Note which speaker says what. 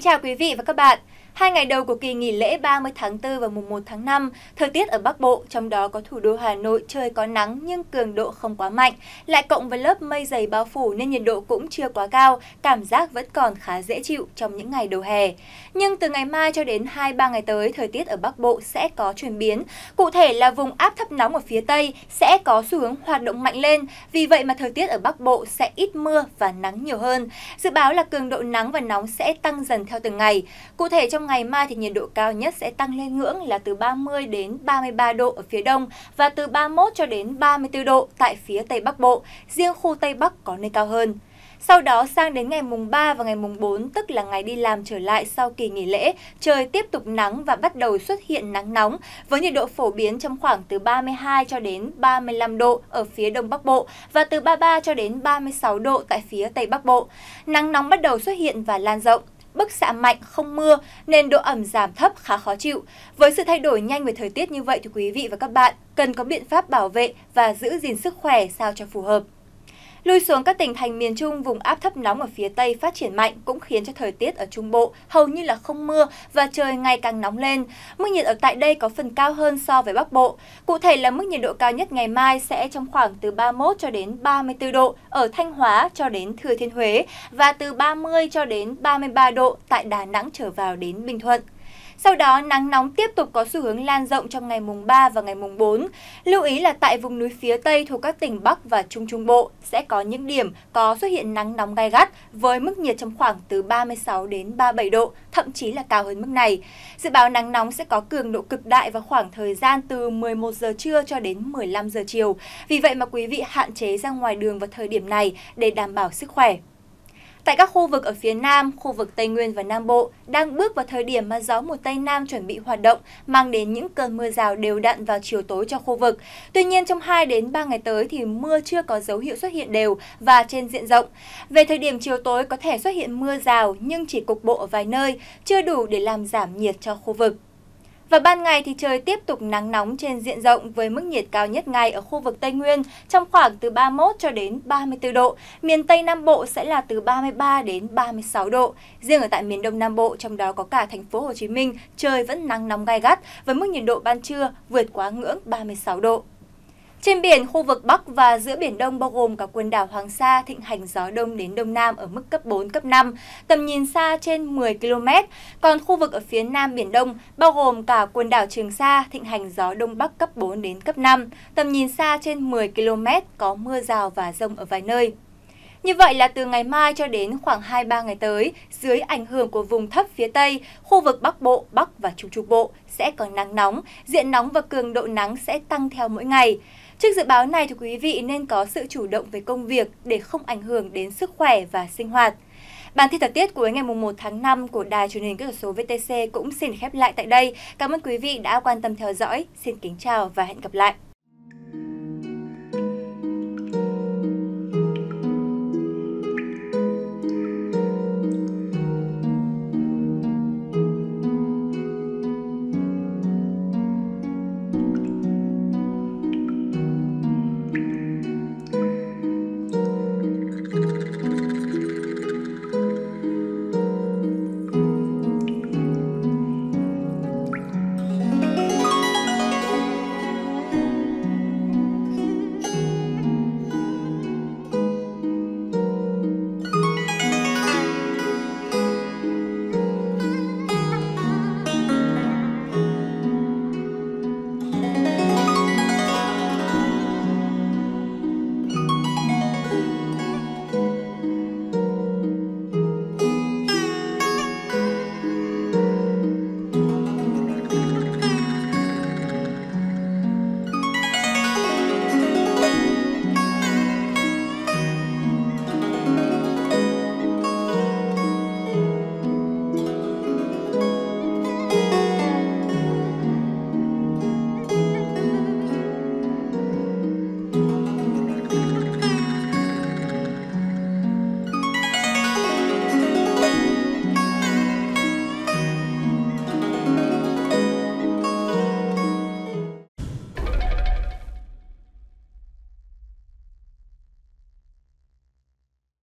Speaker 1: chào quý vị và các bạn. 2 ngày đầu của kỳ nghỉ lễ 30 tháng 4 và mùng 1 tháng 5, thời tiết ở Bắc Bộ, trong đó có thủ đô Hà Nội trời có nắng nhưng cường độ không quá mạnh, lại cộng với lớp mây dày bao phủ nên nhiệt độ cũng chưa quá cao, cảm giác vẫn còn khá dễ chịu trong những ngày đầu hè. Nhưng từ ngày mai cho đến 2-3 ngày tới, thời tiết ở Bắc Bộ sẽ có chuyển biến. Cụ thể là vùng áp thấp nóng ở phía Tây sẽ có xu hướng hoạt động mạnh lên, vì vậy mà thời tiết ở Bắc Bộ sẽ ít mưa và nắng nhiều hơn. Dự báo là cường độ nắng và nóng sẽ tăng dần theo từng ngày. Cụ thể trong ngày mai thì nhiệt độ cao nhất sẽ tăng lên ngưỡng là từ 30 đến 33 độ ở phía Đông và từ 31 cho đến 34 độ tại phía Tây Bắc Bộ, riêng khu Tây Bắc có nơi cao hơn. Sau đó sang đến ngày mùng 3 và ngày mùng 4, tức là ngày đi làm trở lại sau kỳ nghỉ lễ, trời tiếp tục nắng và bắt đầu xuất hiện nắng nóng với nhiệt độ phổ biến trong khoảng từ 32 cho đến 35 độ ở phía Đông Bắc Bộ và từ 33 cho đến 36 độ tại phía Tây Bắc Bộ. Nắng nóng bắt đầu xuất hiện và lan rộng. Bức xạ mạnh không mưa nên độ ẩm giảm thấp khá khó chịu. Với sự thay đổi nhanh về thời tiết như vậy thì quý vị và các bạn cần có biện pháp bảo vệ và giữ gìn sức khỏe sao cho phù hợp. Lui xuống các tỉnh thành miền Trung, vùng áp thấp nóng ở phía Tây phát triển mạnh cũng khiến cho thời tiết ở Trung Bộ hầu như là không mưa và trời ngày càng nóng lên. Mức nhiệt ở tại đây có phần cao hơn so với Bắc Bộ. Cụ thể là mức nhiệt độ cao nhất ngày mai sẽ trong khoảng từ 31 cho đến 34 độ ở Thanh Hóa cho đến Thừa Thiên Huế và từ 30 cho đến 33 độ tại Đà Nẵng trở vào đến Bình Thuận. Sau đó, nắng nóng tiếp tục có xu hướng lan rộng trong ngày mùng 3 và ngày mùng 4. Lưu ý là tại vùng núi phía Tây thuộc các tỉnh Bắc và Trung Trung Bộ sẽ có những điểm có xuất hiện nắng nóng gai gắt với mức nhiệt trong khoảng từ 36 đến 37 độ, thậm chí là cao hơn mức này. Dự báo nắng nóng sẽ có cường độ cực đại vào khoảng thời gian từ 11 giờ trưa cho đến 15 giờ chiều. Vì vậy mà quý vị hạn chế ra ngoài đường vào thời điểm này để đảm bảo sức khỏe. Tại các khu vực ở phía Nam, khu vực Tây Nguyên và Nam Bộ đang bước vào thời điểm mà gió mùa Tây Nam chuẩn bị hoạt động, mang đến những cơn mưa rào đều đặn vào chiều tối cho khu vực. Tuy nhiên trong 2 đến 3 ngày tới thì mưa chưa có dấu hiệu xuất hiện đều và trên diện rộng. Về thời điểm chiều tối có thể xuất hiện mưa rào nhưng chỉ cục bộ ở vài nơi, chưa đủ để làm giảm nhiệt cho khu vực. Và ban ngày thì trời tiếp tục nắng nóng trên diện rộng với mức nhiệt cao nhất ngày ở khu vực Tây Nguyên trong khoảng từ 31 cho đến 34 độ. Miền Tây Nam Bộ sẽ là từ 33 đến 36 độ. Riêng ở tại miền Đông Nam Bộ, trong đó có cả thành phố Hồ Chí Minh, trời vẫn nắng nóng gai gắt với mức nhiệt độ ban trưa vượt quá ngưỡng 36 độ. Trên biển, khu vực Bắc và giữa Biển Đông bao gồm cả quần đảo Hoàng Sa thịnh hành gió Đông đến Đông Nam ở mức cấp 4, cấp 5, tầm nhìn xa trên 10 km. Còn khu vực ở phía Nam Biển Đông bao gồm cả quần đảo Trường Sa thịnh hành gió Đông Bắc cấp 4 đến cấp 5, tầm nhìn xa trên 10 km, có mưa rào và dông ở vài nơi. Như vậy là từ ngày mai cho đến khoảng 2-3 ngày tới, dưới ảnh hưởng của vùng thấp phía Tây, khu vực Bắc Bộ, Bắc và Trung Trung Bộ sẽ có nắng nóng, diện nóng và cường độ nắng sẽ tăng theo mỗi ngày. Trước dự báo này thì quý vị nên có sự chủ động về công việc để không ảnh hưởng đến sức khỏe và sinh hoạt. Bản tin thời tiết cuối ngày 1 tháng 5 của Đài Truyền hình Kỹ thuật số VTC cũng xin khép lại tại đây. Cảm ơn quý vị đã quan tâm theo dõi. Xin kính chào và hẹn gặp lại.